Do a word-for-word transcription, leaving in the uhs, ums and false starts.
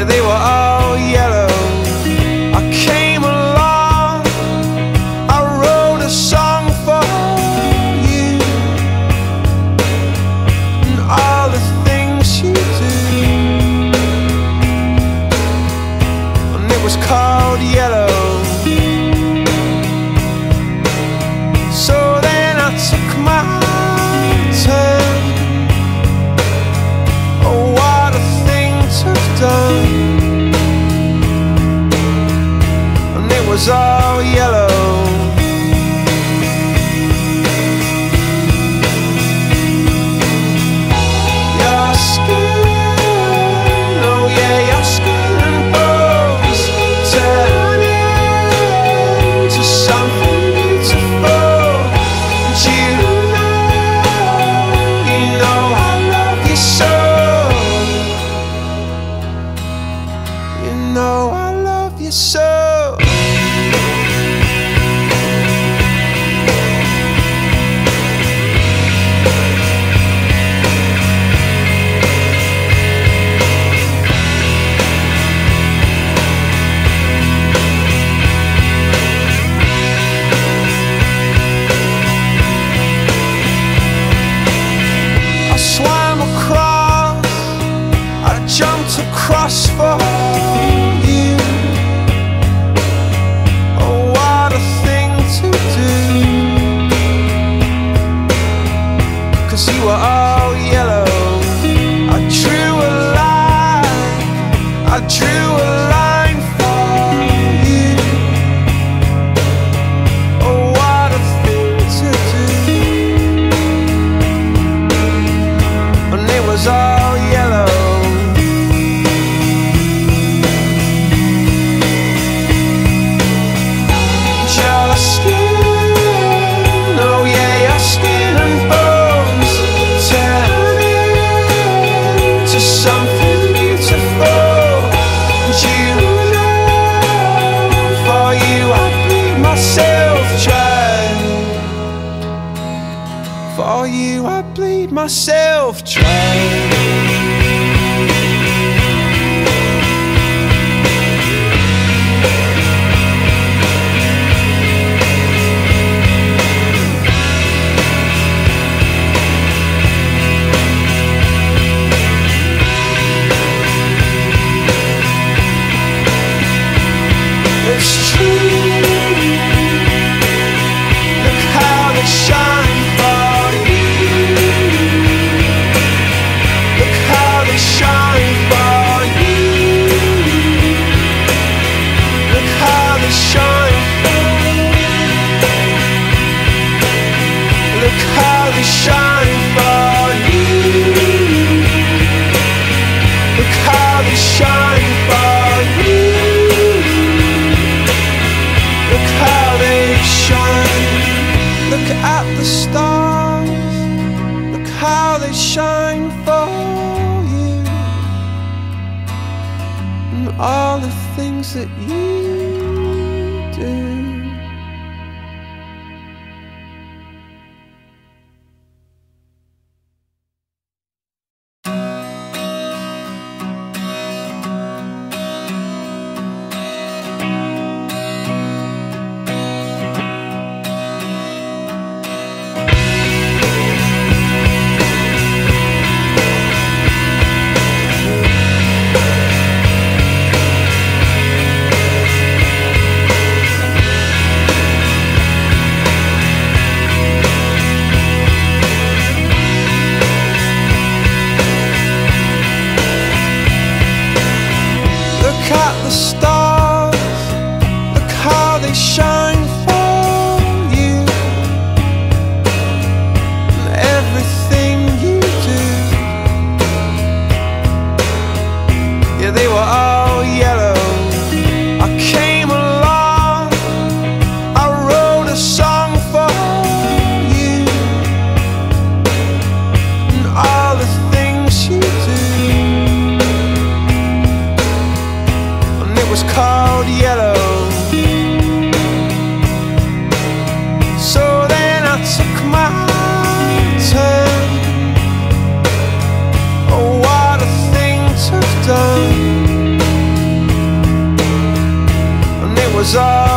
Yeah, they were all yellow. I came along, I wrote a song for you, and all the things you do, and it was called Yellow. So then I took my turn. Oh, what a thing to have done. And it was all yellow. Your skin, oh yeah, your skin and bones turn into something beautiful. And you know, you know I love you so. You know I love you so. I swam across, I jumped across for you. Oh, what a thing to do, 'cause you were all yellow. I drew a line, I drew a line for you. Oh, what a thing to do, and it was all yellow. Your skin, oh yeah, your skin and bones turn into something beautiful. And you know, for you I bleed myself dry. For you I bleed myself dry. It's true. Look how they shine for you. Look how they shine for you. Look how they shine for you. Look how they shine for you. Look how they shine for you. Look how they shine. Look at the stars. Look how they shine for you, and all the things that you do. Look at the stars, look how they shine for you, and everything you do. Yeah, they were all yellow. I came along, I wrote a song for you, and all the things you do, and it was called Yellow. So then I took my turn. Oh, what a thing to have done. was all